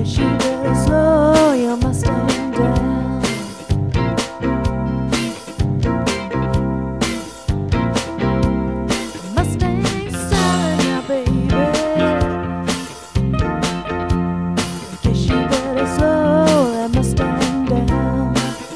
you better slow your Mustang down. Mustang's selling now, baby. Guess you better slow that Mustang down.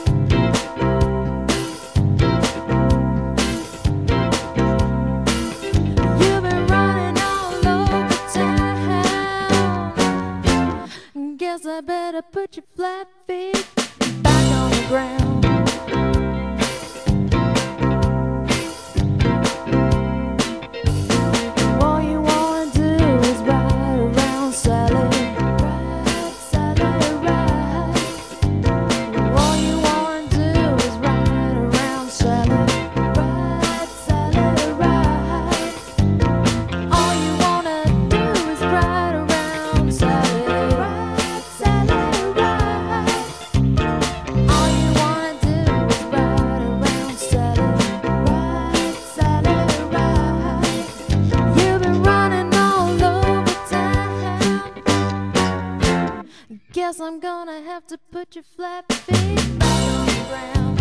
You've been running all over town. Guess I better put your flat feet back on the ground. All you wanna do is ride around, Sally. Ride, Sally, ride. All you wanna do is ride around, Sally. Ride, Sally, ride. All you wanna do is ride around, Sally. Ride, Sally, ride. All you wanna do is ride around, Sally. Ride, Sally, ride. You've been running all over town. Guess I'm gonna have to put your flat feet back on the ground.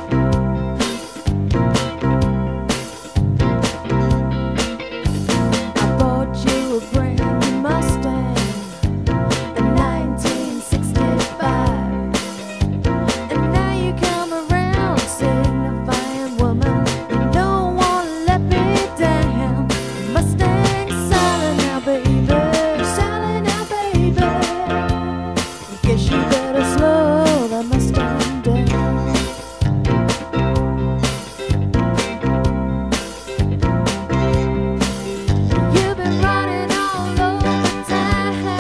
I bought you a brand new Mustang in 1965, and now you come around signifying, woman, you don't wanna let me down. Mustang's selling now, baby, selling now, baby. Guess you better slow that Mustang down. You've been running all over town.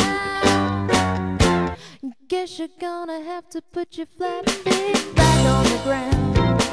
Guess you're gonna have to put your flat feet back on the ground.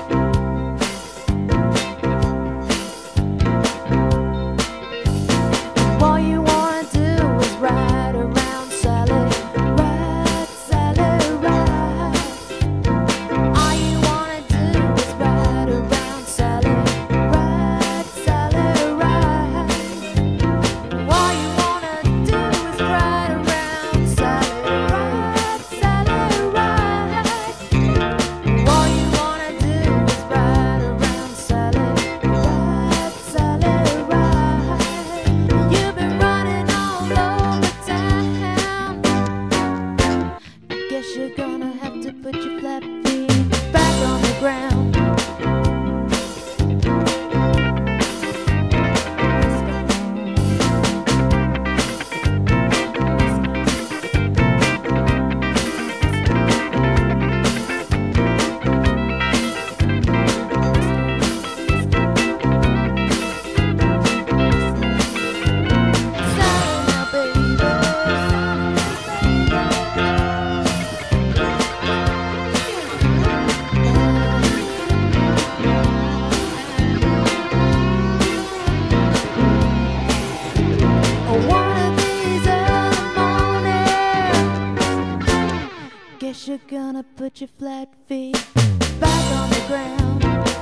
All you wanna do is ride around, Sally. Ride, Sally, ride. All you wanna do is ride around, Sally. Ride, Sally, ride. All you wanna do is ride around, Sally. Ride, Sally, ride. All you wanna do is ride around, Sally. Ride, Sally, ride. You've been running all over town. Guess you're gonna have to put your flat feet back on the ground. Selling now, baby. One of these early mornings, guess you're gonna put your flat feet back on the ground.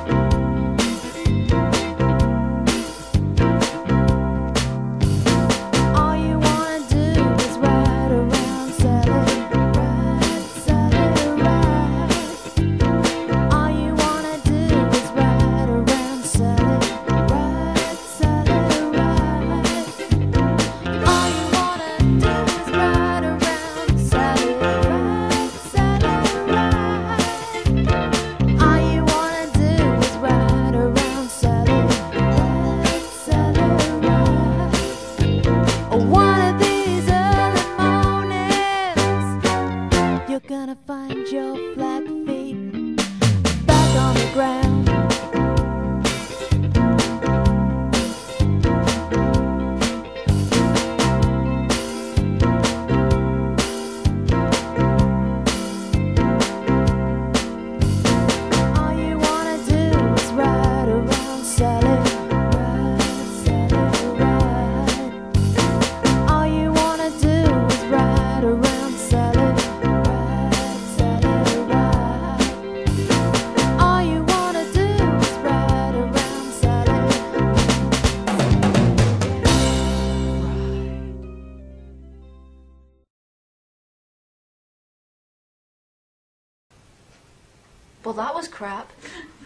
All you wanna do is ride around, Sally. Ride, Sally, ride. All you wanna do is ride around, Sally. Ride, Sally, ride. All you wanna do is ride around, Sally. Ride, Sally, ride. All you wanna do is ride Well, that was crap.